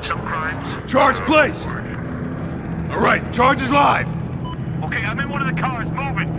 some crimes. Charge placed! Alright, charge is live! Okay, I'm in one of the cars, moving.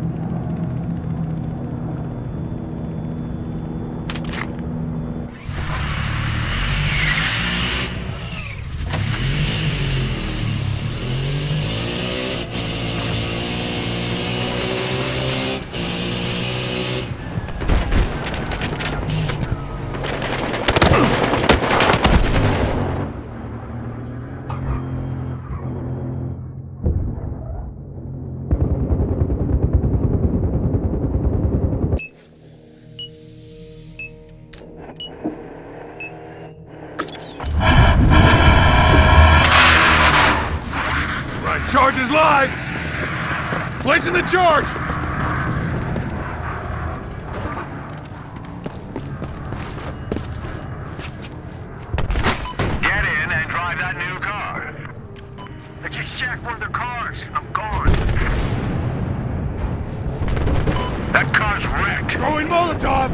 Charge is live! Placing the charge! Get in and drive that new car. I just jacked one of their cars. I'm gone. That car's wrecked. Throwing Molotov!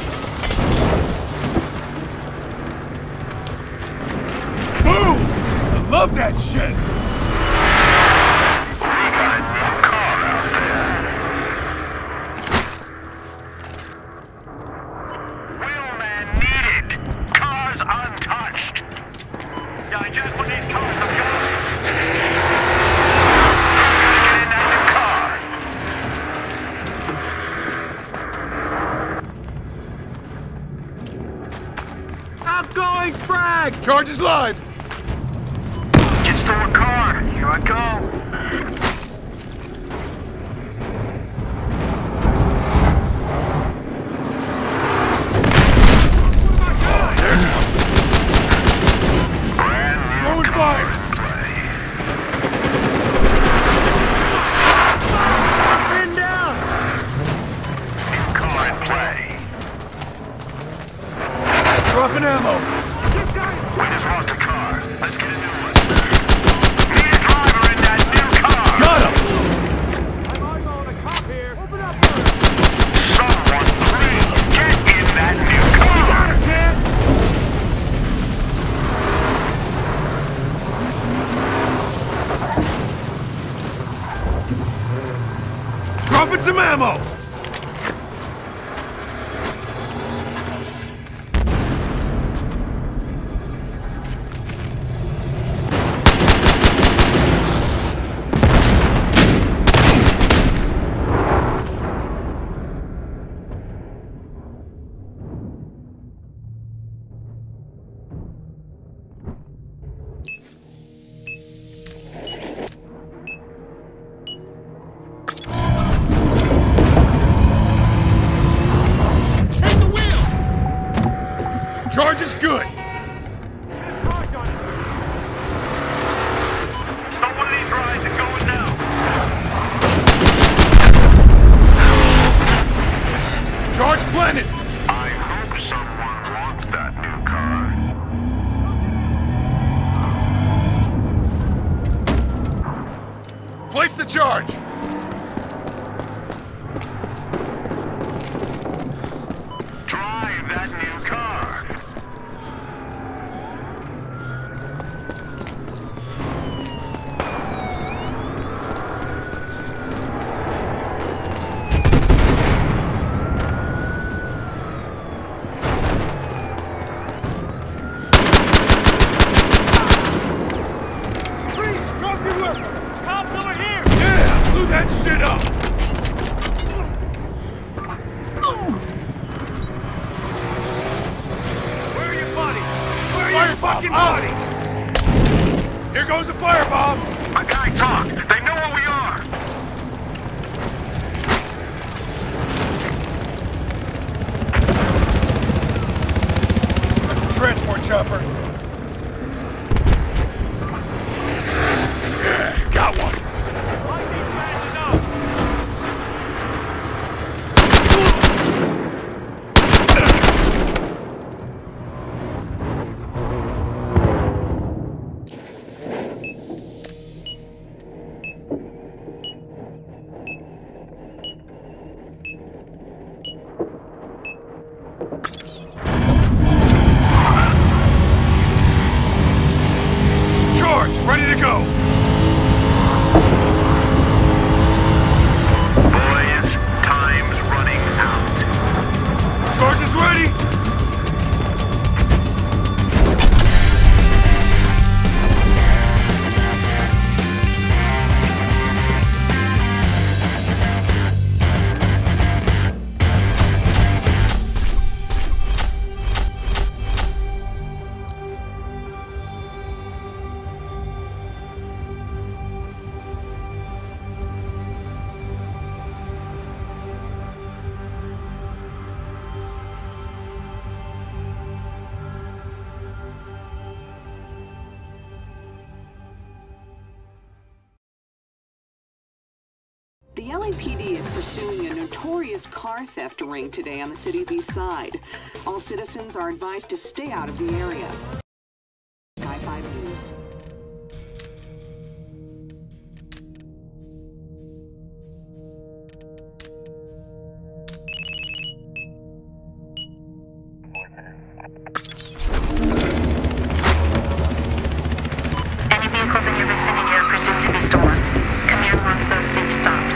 Boom! I love that shit! Outgoing frag! Charge is live! Just stole a car. Here I go. Throwing fire! Man down! New car in play. Dropping ammo! We just lost a car. Let's get a new one. Need a driver in that new car. Got him! I'm eyeballing a cop here. Open up! Someone please get in that new car. Dropping some ammo! Charge is good! Stop one of these rides and going now. Charge planted! I hope someone wants that new car. Place the charge! Drive that new car. Yeah! Blew that shit up! Where are your buddies? Where are your Firebomb fucking out! buddies? Here goes the firebomb! My guy talked. They know where we are. That's the transport chopper. Yeah, got one. Hardline PD is pursuing a notorious car theft ring today on the city's east side. All citizens are advised to stay out of the area. Sky 5 News. Any vehicles in your vicinity are presumed to be stolen. Command wants those thieves stopped.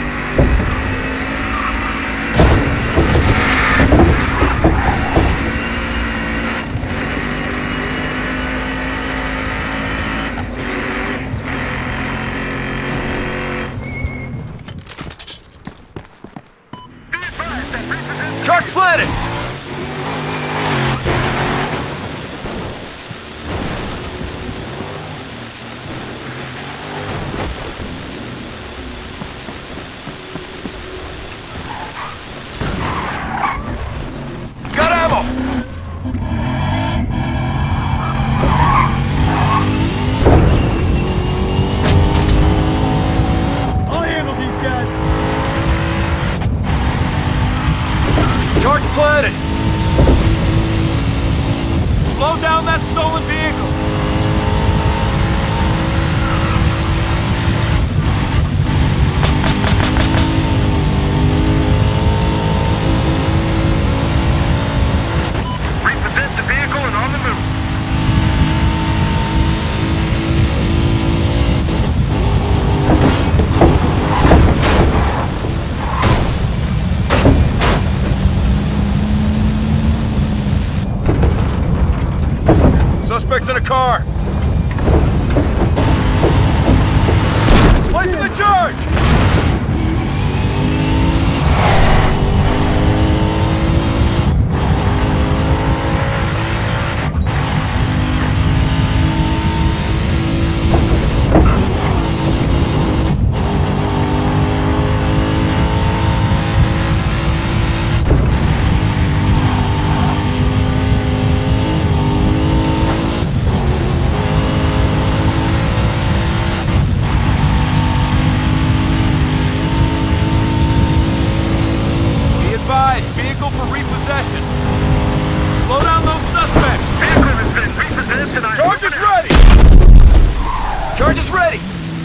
Charge planted! Got ammo! I'll handle these guys. Charge planted! Slow down that stolen vehicle! Repossessed the vehicle and on the move. Suspects in a car! Placing the charge! Vehicle for repossession. Slow down those suspects. Vehicle has been repossessed and Charge is ready! Charge is ready!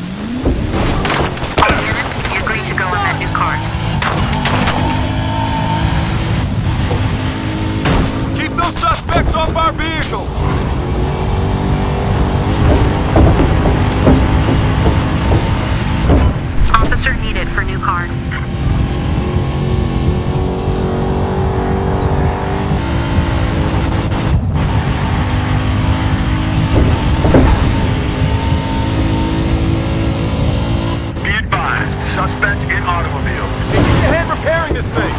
All units, you're green to go on that new car. Keep those suspects off our vehicle! Officer needed for new car. be advised. Suspect in automobile. Hey, give me a hand repairing this thing!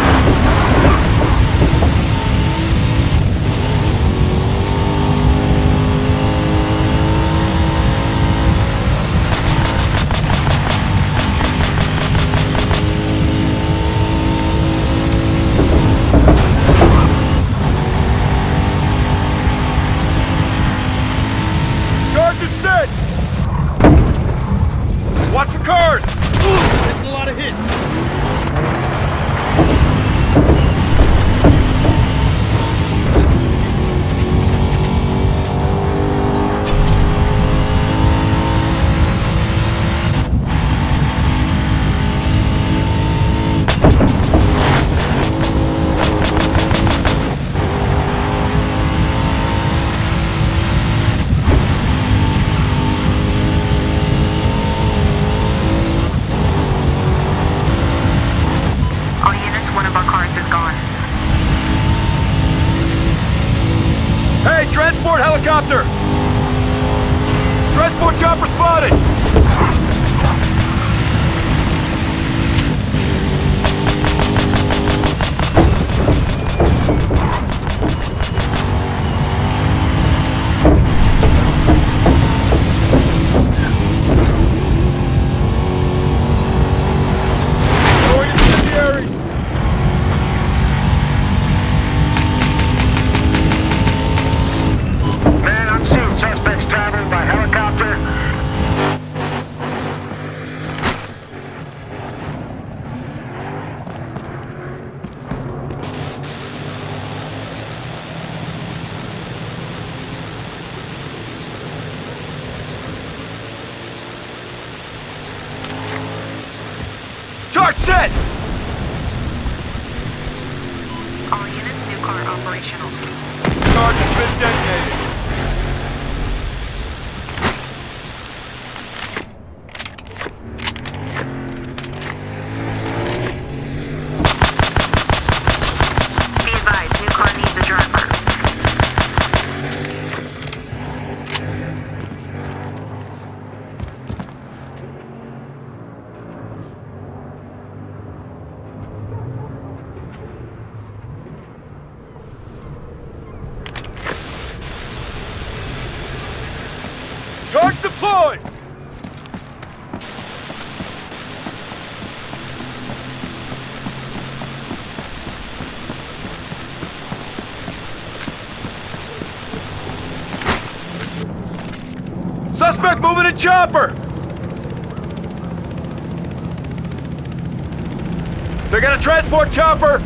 Charge is set! Watch for cars! Getting a lot of hits. All units, one of our cars is gone. Hey, transport helicopter! Transport chopper spotted! Going incendiary! Man, I'm seeing suspects traveling by helicopter. set! All units, new car operational. Charge has been detonated. Be advised, new car needs a driver. Charge deployed! Suspect moving in chopper! They got a transport chopper!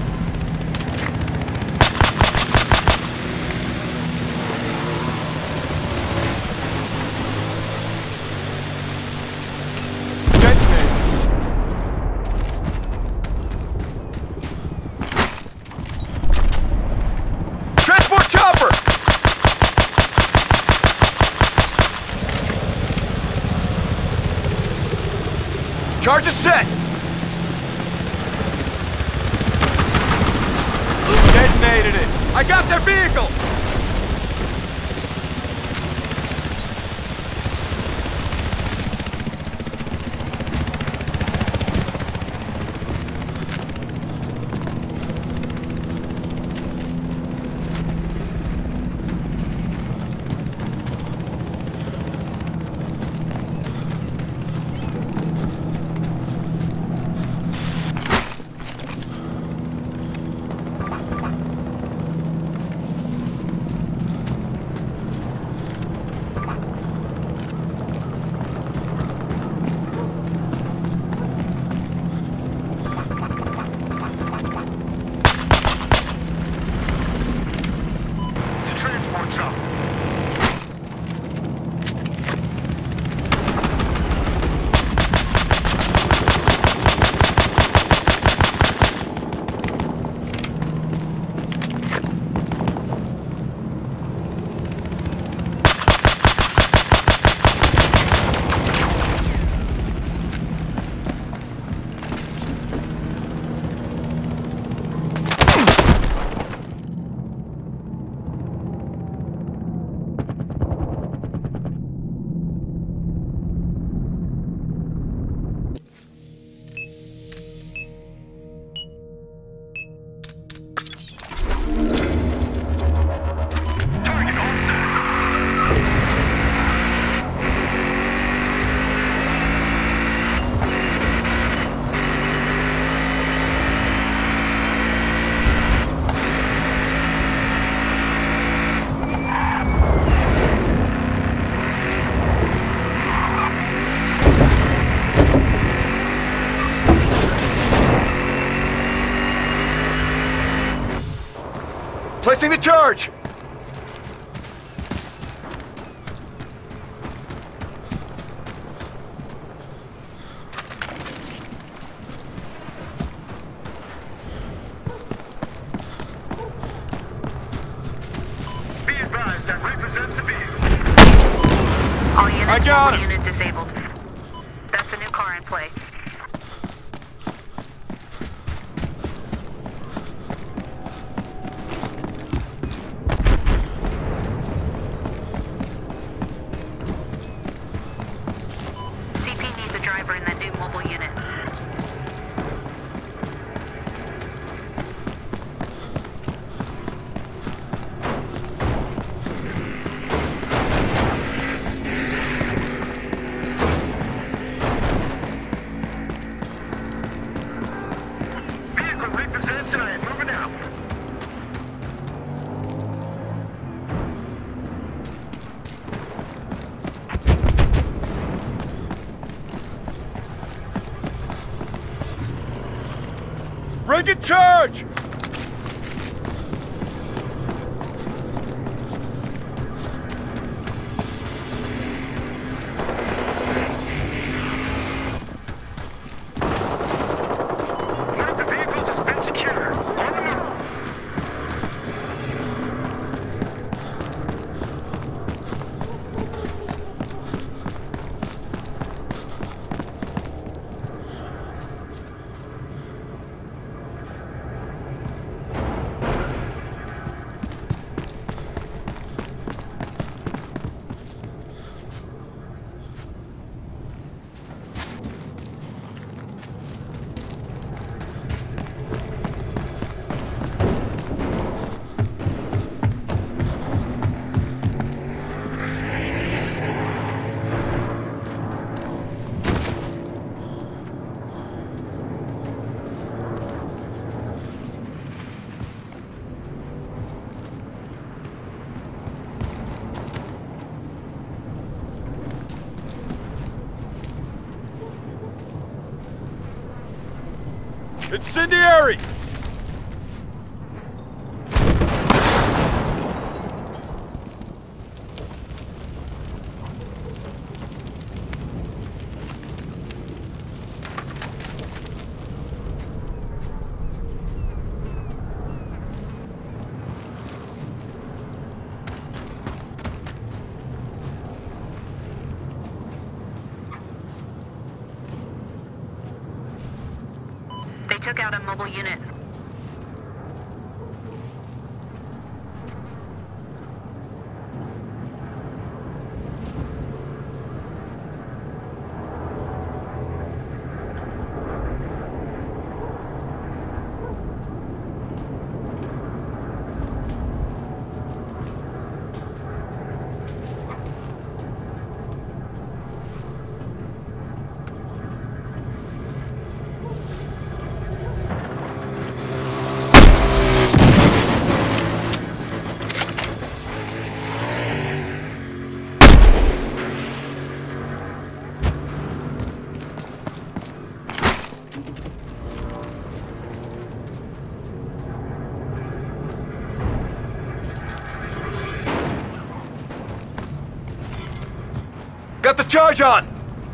Transport chopper! Charge is set! Detonated it! I got their vehicle! Placing the charge! Be advised that represents the vehicle. All units, I got mobile him. unit disabled. That's a new car in play. CP needs a driver in that new mobile unit. Vehicle repossessed and I am moving out. Break in charge! Incendiary! They took out a mobile unit. Got the charge on!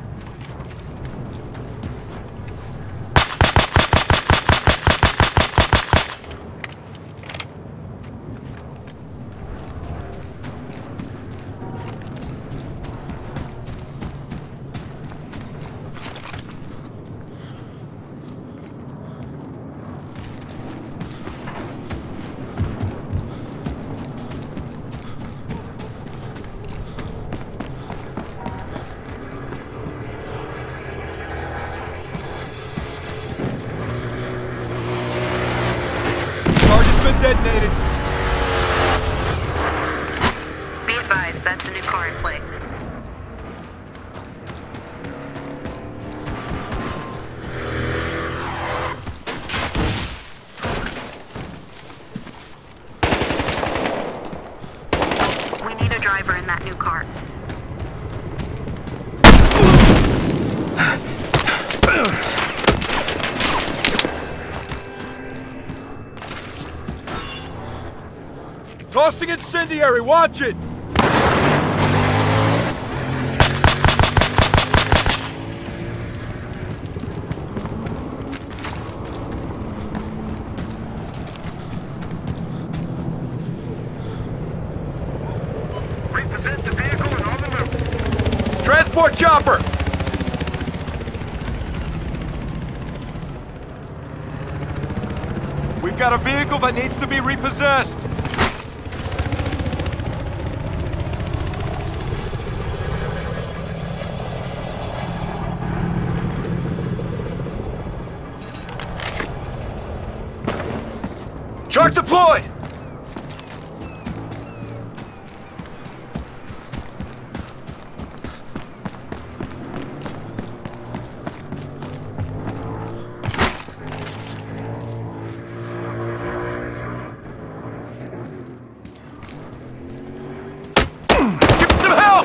Detonated. Be advised, that's a new car in play. We need a driver in that new car. Tossing incendiary, watch it! Repossess the vehicle and on the move. Transport chopper! We've got a vehicle that needs to be repossessed. Charge deployed! Give some help!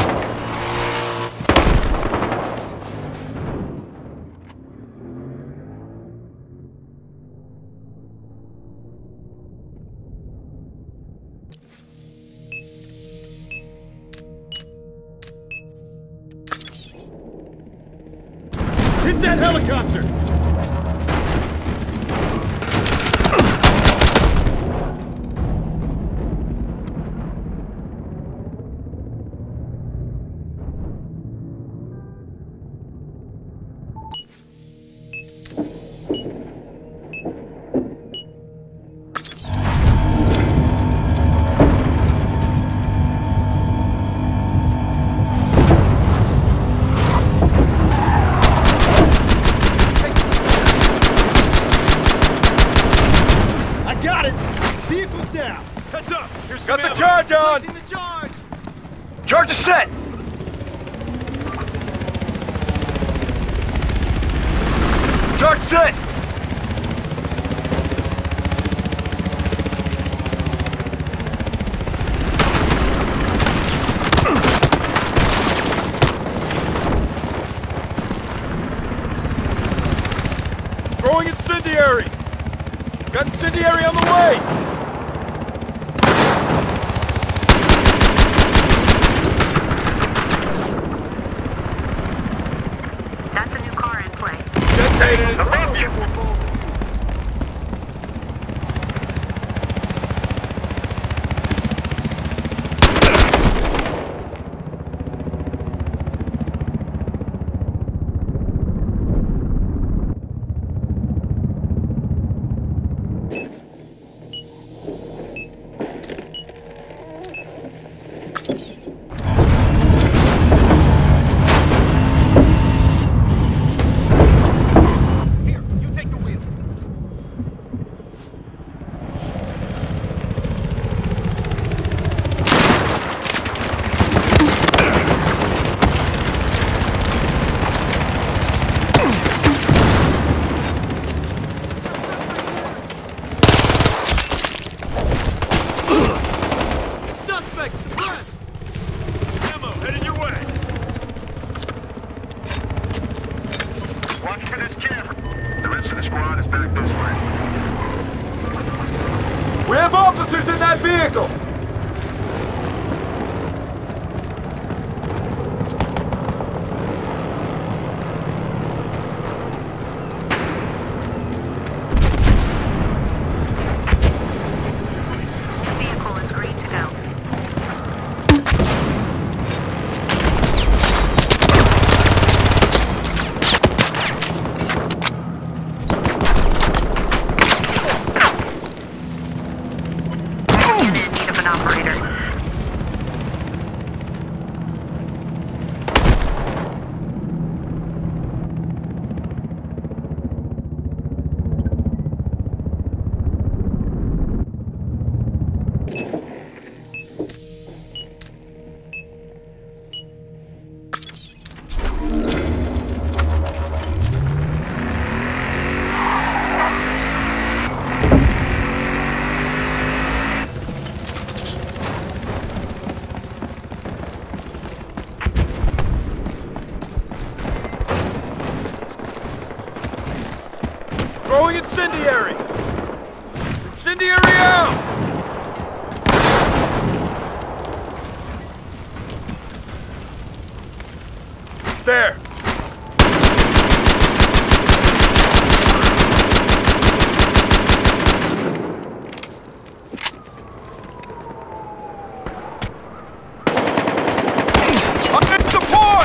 Hit that helicopter! Got it! Vehicle's down! Heads up! Here's got the charge on! Placing the charge! Charge is set! Charge set! Throwing incendiary! Got incendiary on the way! That's a new car in play. Detonated it. Above you! Here, you take the wheel. Suspect suppressed! Ammo, headed your way! Watch for this camera. The rest of the squad is back this way. We have officers in that vehicle! The vehicle is green to go. Unit in need of an operator. Throwing incendiary! Incendiary out! There! I'm in support!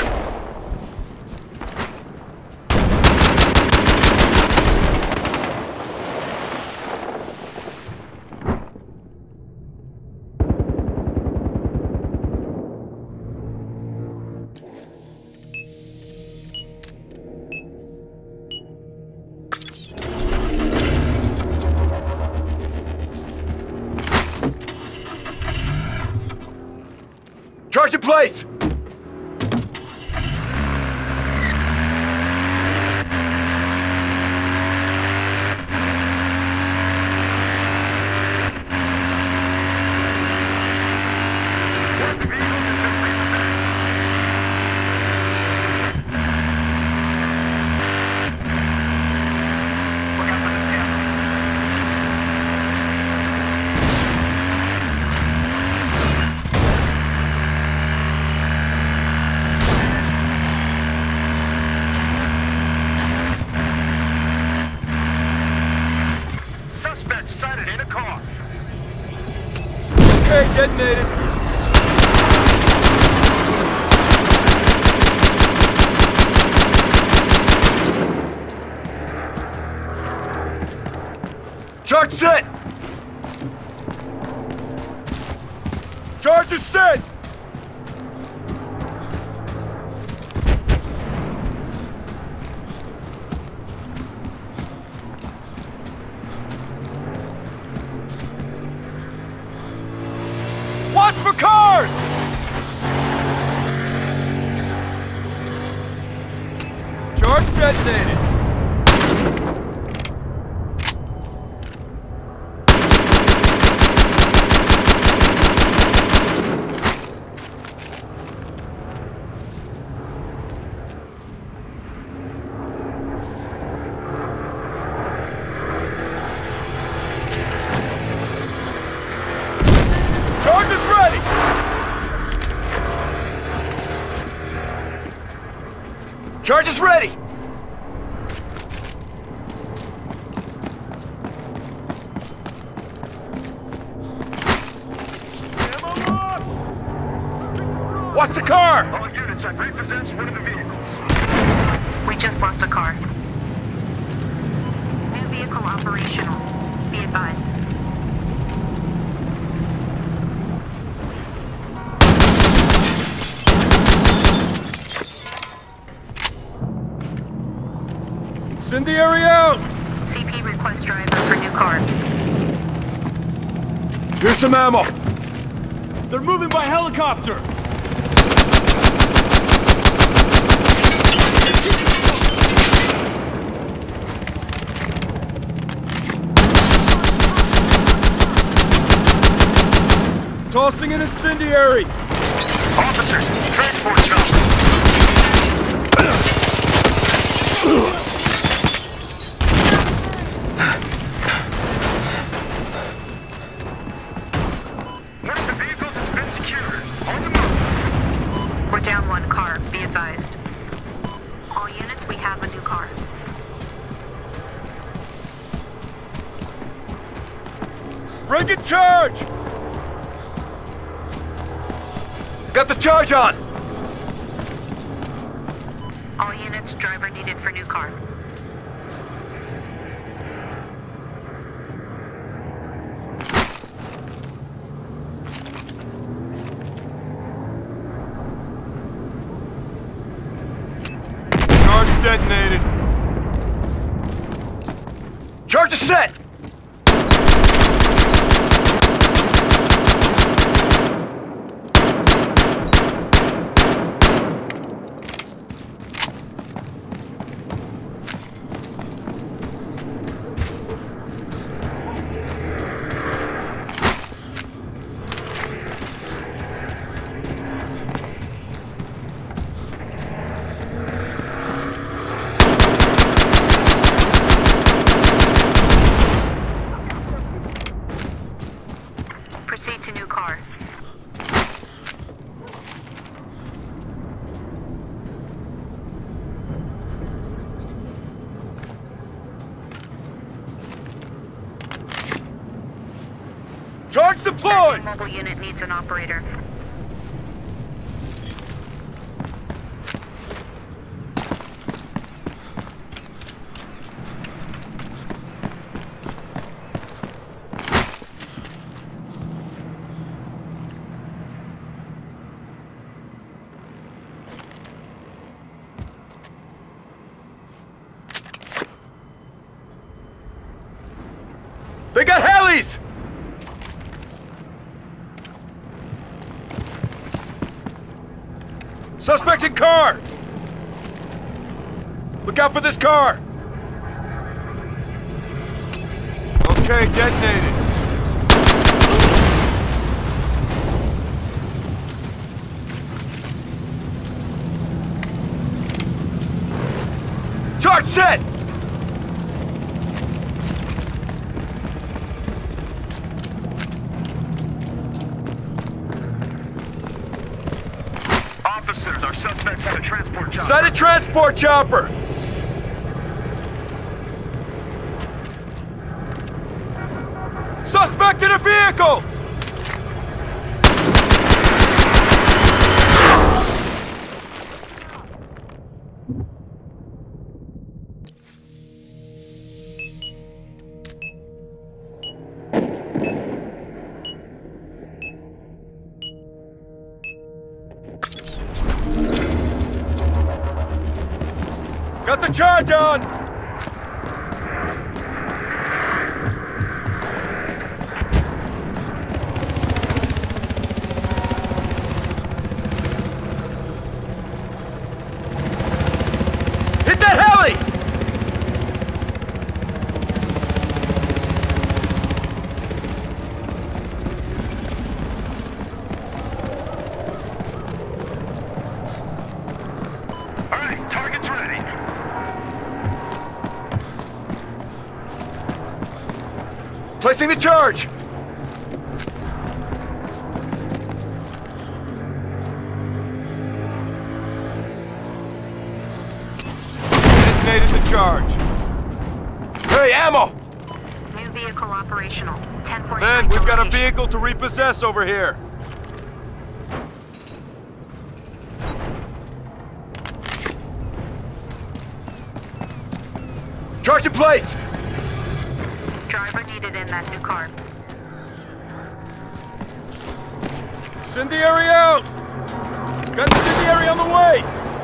Charge in place! One of the vehicles has been repossessed. Look out for this camera. Suspect sighted in a car. Okay, detonated. Charge set! Charge is set! Watch for cars! Charge detonated. Charge is ready! Watch the car! All units, I've repossessed one of the vehicles. We just lost a car. New vehicle operational. Be advised. Incendiary out! CP request driver for new car. Here's some ammo. They're moving by helicopter! Tossing an incendiary! Officers, transport chopper. One of the vehicles has been secured. On the move. We're down one car. Be advised. All units, we have a new car. Bring it charge! Got the charge on! All units, driver needed for new car. Charge detonated. Charge is set! Proceed to new car. Charge deployed! Mobile unit needs an operator. They got helis! Suspect in car! Look out for this car! Okay, detonated. Charge set! Officers, our suspects had a transport chopper. Sighted transport chopper! Suspect in a vehicle! Got the charge on! Hit that heli! All right, target's ready. Placing the charge! Detonated the charge. Hey, ammo! New vehicle operational. 10:45. Ben, we've got a location. vehicle to repossess over here. Charge in place! Driver needed in that new car. Incendiary out! Got incendiary on the way!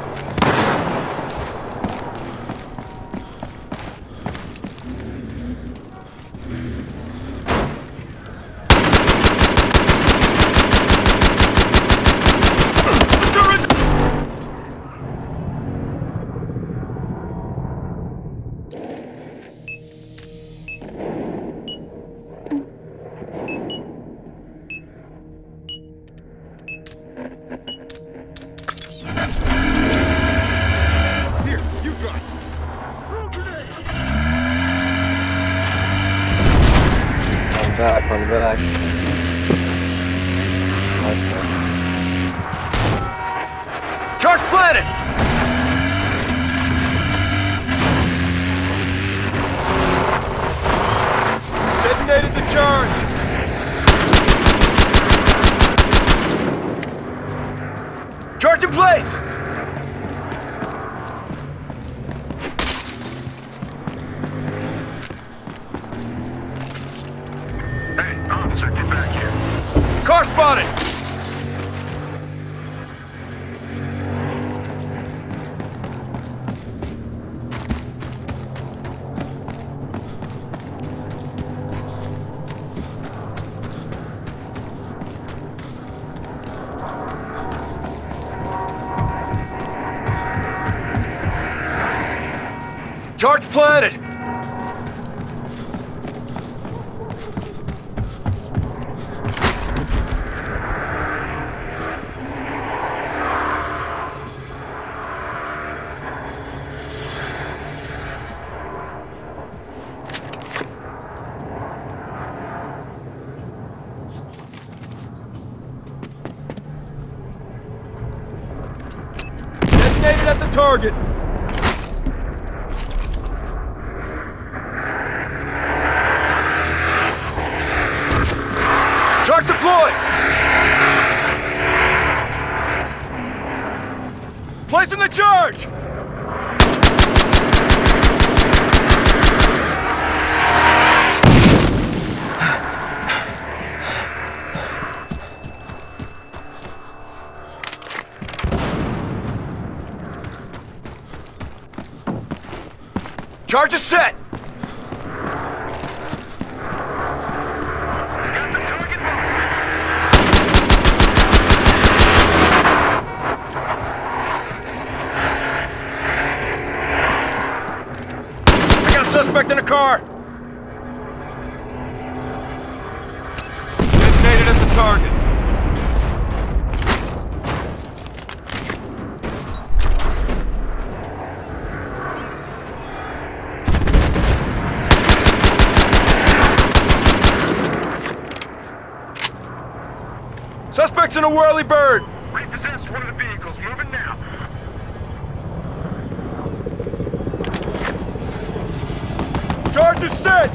Here, you drive. On the back. Charge planted! Detonated the charge! Charge in place! Hey, officer, get back here. Car spotted! Charge planted! Detonated at the target! Charge deployed! Placing the charge! Charge is set! Suspect in a car! Detonated at the target. Suspect's in a whirly bird! Repossessed one of the vehicles. Moving now. Charge is set!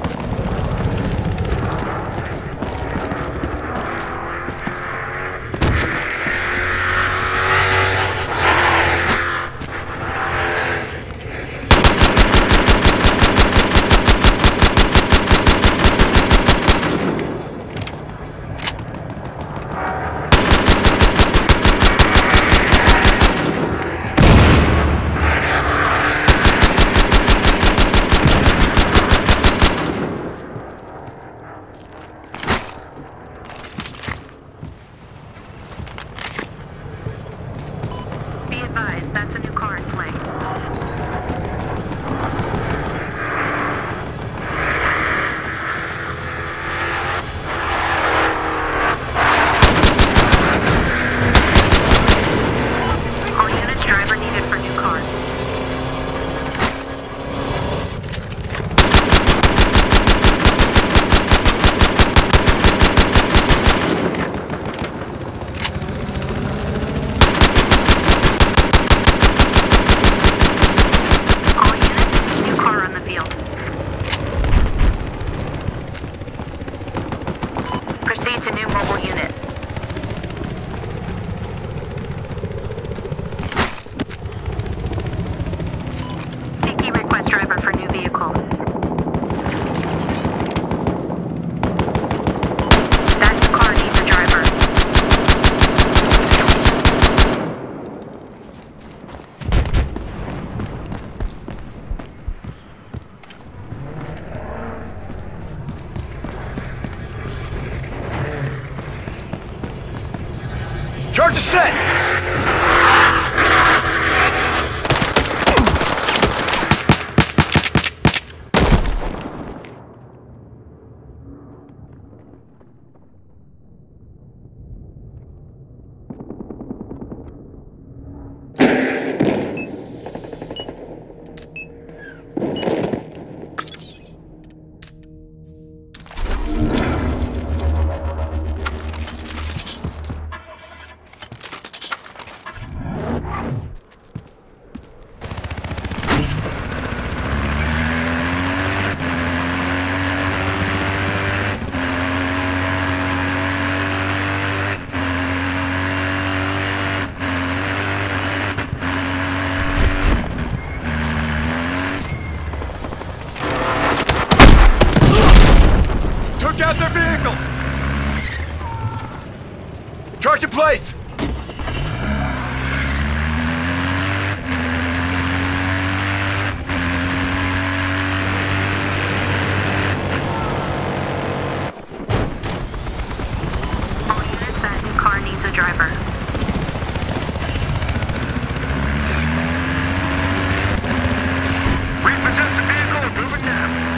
Be advised, that's a new car in play. All units, driver needed for new car. descent! Out their vehicle! Charge in place! All units, that new car needs a driver. Repossess the vehicle and move it down.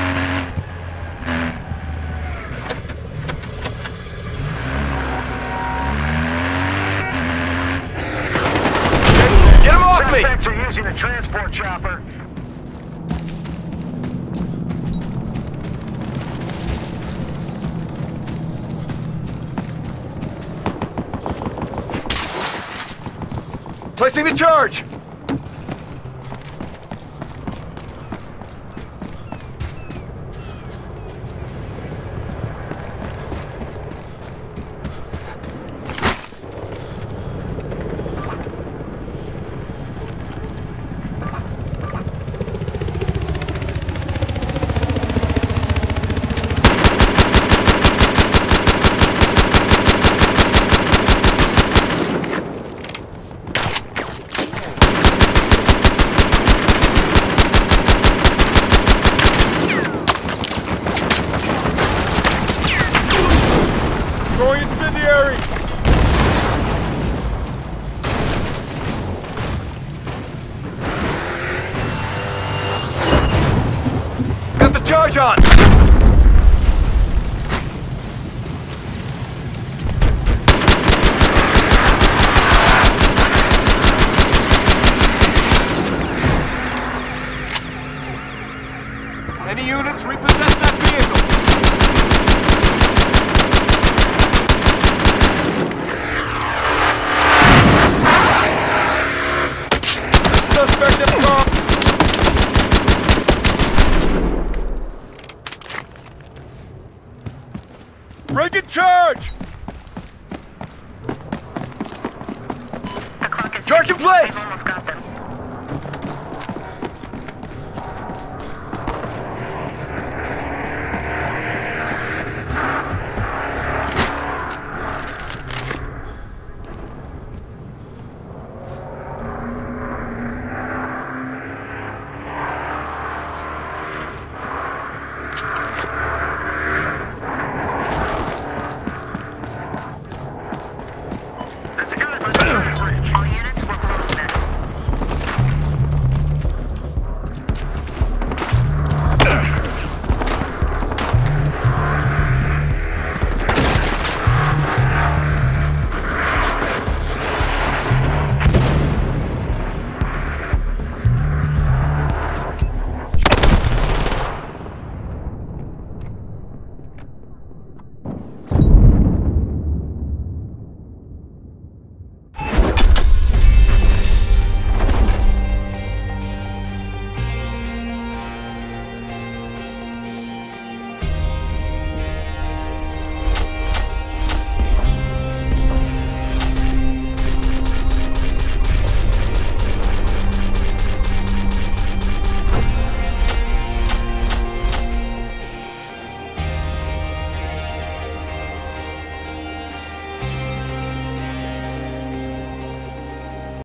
Get him off me! Suspects are using a transport chopper. Placing the charge! Throwing incendiary! Got the charge on! Any units repossess that vehicle! Suspect in the car! Break in charge! The clock is Charge in ticking. place! We've almost got them.